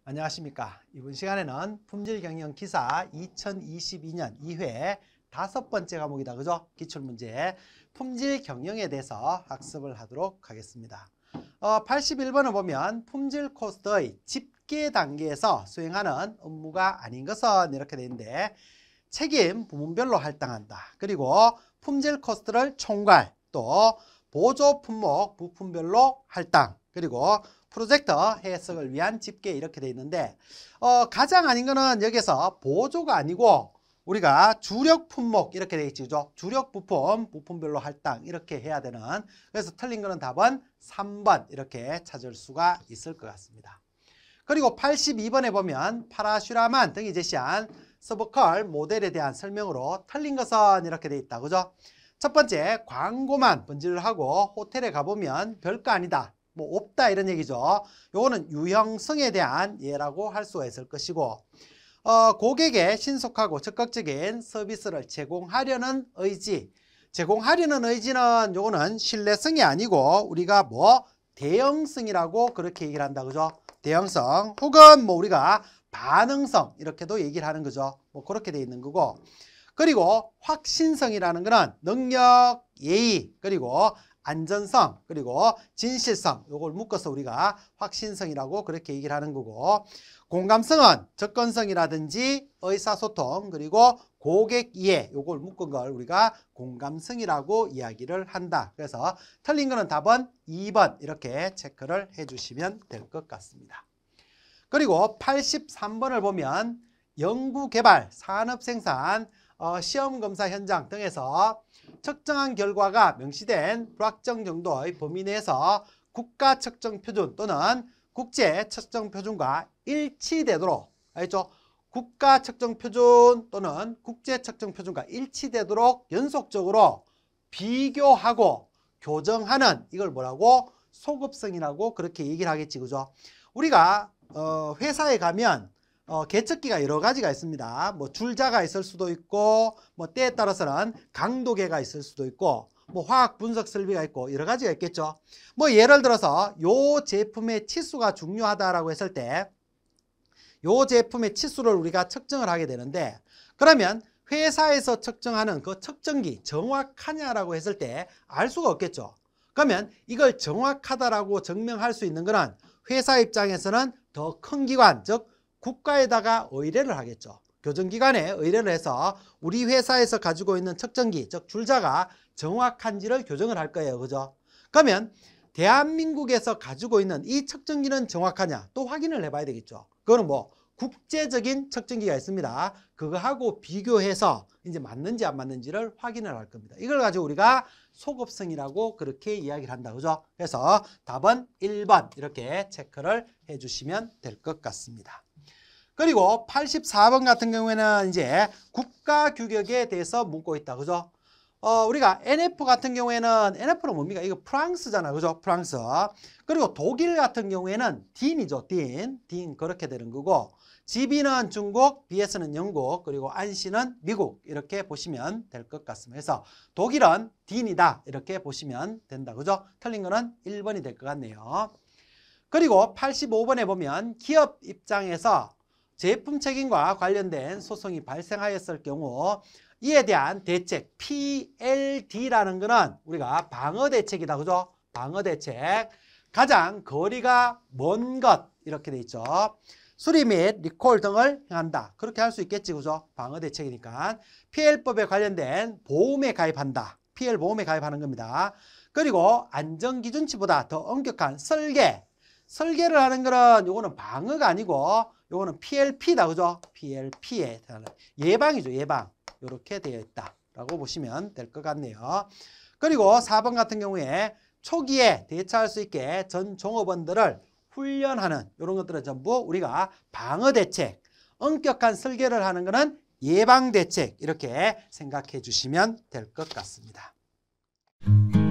안녕하십니까. 이번 시간에는 품질경영 기사 2022년 2회 5번째 과목이다. 그죠? 기출문제 품질경영에 대해서 학습을 하도록 하겠습니다. 81번을 보면 품질 코스트의 집계 단계에서 수행하는 업무가 아닌 것은 이렇게 되어 있는데, 책임 부문별로 할당한다. 그리고 품질 코스트를 총괄, 또 보조 품목 부품별로 할당, 그리고 프로젝트 해석을 위한 집계 이렇게 되어 있는데, 가장 아닌 거는 여기서 보조가 아니고 우리가 주력 품목 이렇게 되어 있죠. 주력 부품, 부품별로 할당 이렇게 해야 되는, 그래서 틀린 거는 답은 3번 이렇게 찾을 수가 있을 것 같습니다. 그리고 82번에 보면 파라슈라만 등이 제시한 서브컬 모델에 대한 설명으로 틀린 것은 이렇게 되어 있다. 그죠? 첫 번째, 광고만 번지를 하고 호텔에 가보면 별거 아니다, 뭐 없다 이런 얘기죠. 요거는 유형성에 대한 예라고 할 수가 있을 것이고, 고객에 신속하고 적극적인 서비스를 제공하려는 의지, 제공하려는 의지는 요거는 신뢰성이 아니고 우리가 뭐 대형성이라고 그렇게 얘기를 한다. 그죠? 대형성 혹은 뭐 우리가 반응성 이렇게도 얘기를 하는 거죠. 뭐 그렇게 돼 있는 거고, 그리고 확신성이라는 거는 능력, 예의, 그리고 안전성, 그리고 진실성, 요걸 묶어서 우리가 확신성이라고 그렇게 얘기를 하는 거고, 공감성은 접근성이라든지 의사소통, 그리고 고객 이해, 요걸 묶은 걸 우리가 공감성이라고 이야기를 한다. 그래서 틀린 거는 답은 2번 이렇게 체크를 해주시면 될 것 같습니다. 그리고 83번을 보면 연구개발, 산업생산, 시험검사 현장 등에서 측정한 결과가 명시된 불확정 정도의 범위 내에서 국가 측정 표준 또는 국제 측정 표준과 일치되도록, 알겠죠? 국가 측정 표준 또는 국제 측정 표준과 일치되도록 연속적으로 비교하고 교정하는, 이걸 뭐라고? 소급성이라고 그렇게 얘기를 하겠지. 그죠? 우리가 회사에 가면 계측기가 여러 가지가 있습니다. 뭐 줄자가 있을 수도 있고, 뭐 때에 따라서는 강도계가 있을 수도 있고, 뭐 화학 분석 설비가 있고 여러 가지가 있겠죠. 뭐 예를 들어서 요 제품의 치수가 중요하다라고 했을 때 요 제품의 치수를 우리가 측정을 하게 되는데, 그러면 회사에서 측정하는 그 측정기 정확하냐라고 했을 때 알 수가 없겠죠. 그러면 이걸 정확하다라고 증명할 수 있는 거는 회사 입장에서는 더 큰 기관, 즉 국가에다가 의뢰를 하겠죠. 교정기관에 의뢰를 해서 우리 회사에서 가지고 있는 측정기, 즉 줄자가 정확한지를 교정을 할 거예요. 그죠? 그러면 대한민국에서 가지고 있는 이 측정기는 정확하냐 또 확인을 해봐야 되겠죠. 그거는 뭐 국제적인 측정기가 있습니다. 그거하고 비교해서 이제 맞는지 안 맞는지를 확인을 할 겁니다. 이걸 가지고 우리가 소급성이라고 그렇게 이야기를 한다. 그죠? 그래서 답은 1번 이렇게 체크를 해주시면 될 것 같습니다. 그리고 84번 같은 경우에는 이제 국가 규격에 대해서 묻고 있다. 그죠? 우리가 NF 같은 경우에는, NF는 뭡니까? 이거 프랑스잖아. 그죠? 프랑스. 그리고 독일 같은 경우에는 DIN이죠. DIN 그렇게 되는 거고, GB는 중국, BS는 영국, 그리고 ANSI는 미국 이렇게 보시면 될 것 같습니다. 그래서 독일은 DIN이다 이렇게 보시면 된다. 그죠? 틀린 거는 1번이 될 것 같네요. 그리고 85번에 보면 기업 입장에서 제품 책임과 관련된 소송이 발생하였을 경우 이에 대한 대책 PLD라는 거는 우리가 방어 대책이다. 그죠? 방어 대책. 가장 거리가 먼 것 이렇게 돼 있죠. 수리 및 리콜 등을 행한다. 그렇게 할 수 있겠지. 그죠? 방어 대책이니까. PL법에 관련된 보험에 가입한다. PL 보험에 가입하는 겁니다. 그리고 안전기준치보다 더 엄격한 설계를 하는 거는 요거는 방어가 아니고 요거는 PLP다. 그죠? PLP에 대한 예방이죠. 예방. 이렇게 되어 있다라고 보시면 될 것 같네요. 그리고 4번 같은 경우에 초기에 대처할 수 있게 전 종업원들을 훈련하는 이런 것들은 전부 우리가 방어대책, 엄격한 설계를 하는 것은 예방대책 이렇게 생각해 주시면 될 것 같습니다.